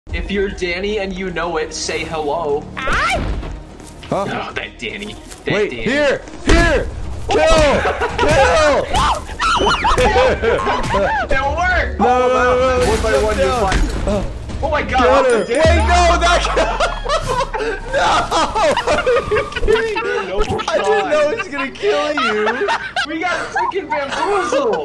If you're Danny and you know it, say hello. Huh? Oh, that Danny. That Wait, Danny. here! Kill! Kill! That worked! No, One by one, you find. Oh my god! Get her. Wait, no, that No! Are you kidding? I didn't know he was gonna kill you. We got freaking bamboozled!